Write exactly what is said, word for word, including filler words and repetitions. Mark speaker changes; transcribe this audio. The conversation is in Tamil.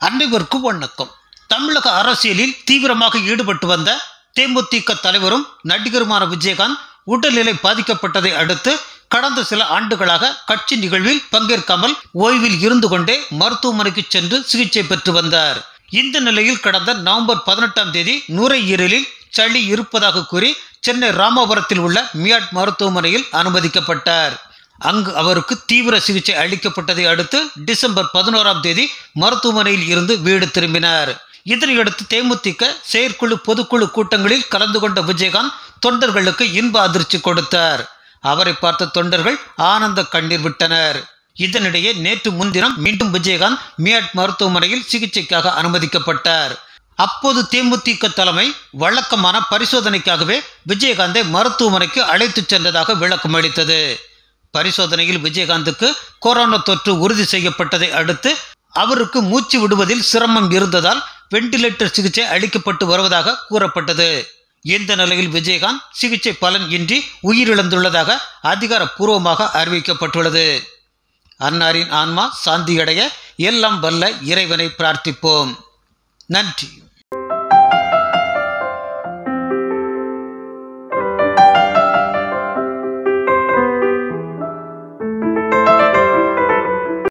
Speaker 1: அனைவருக்கும் வணக்கம். தமிழக அரசியலில் தீவிரமாக ஈடுபட்டு வந்த தேமுதிக தலைவரும் நடிகருமான விஜயகாந்த் உடல்நிலை பாதிக்கப்பட்டதை அடுத்து கடந்த சில ஆண்டுகளாக கட்சி நிகழ்வில் பங்கேற்காமல் ஓய்வில் இருந்து கொண்டே மருத்துவமனைக்கு சென்று சிகிச்சை பெற்று வந்தார். இந்த நிலையில் கடந்த நவம்பர் பதினெட்டாம் தேதி நுரையீரலில் சளி இருப்பதாக கூறி சென்னை ராமபுரத்தில் உள்ள மியாட் மருத்துவமனையில் அனுமதிக்கப்பட்டார். அங்கு அவருக்கு தீவிர சிகிச்சை அளிக்கப்பட்டதை அடுத்து டிசம்பர் பதினோராம் தேதி மருத்துவமனையில் இருந்து வீடு திரும்பினார். இதனையடுத்து தேமுதிக செயற்குழு பொதுக்குழு கூட்டங்களில் கலந்து கொண்ட விஜயகாந்த் தொண்டர்களுக்கு இன்ப அதிர்ச்சி கொடுத்தார். அவரை பார்த்த தொண்டர்கள் ஆனந்த கண்ணீர் விட்டனர். இதனிடையே நேற்று முன்தினம் மீண்டும் விஜயகாந்த் மியாட் மருத்துவமனையில் சிகிச்சைக்காக அனுமதிக்கப்பட்டார். அப்போது தேமுதிக தலைமை வழக்கமான பரிசோதனைக்காகவே விஜயகாந்தை மருத்துவமனைக்கு அழைத்து சென்றதாக விளக்கம் அளித்தது. பரிசோதனையில் விஜயகாந்துக்கு கொரோனா தொற்று உறுதி செய்யப்பட்டதை அடுத்து அவருக்கு மூச்சு விடுவதில் சிரமம் இருந்ததால் வெண்டிலேட்டர் சிகிச்சை அளிக்கப்பட்டு வருவதாக கூறப்பட்டது. இந்த நிலையில் விஜயகாந்த் சிகிச்சை பலன் இன்றி உயிரிழந்துள்ளதாக அதிகாரப்பூர்வமாக அறிவிக்கப்பட்டுள்ளது. அன்னாரின் ஆன்மா சாந்தியடைய எல்லாம் வல்ல இறைவனை பிரார்த்திப்போம். நன்றி.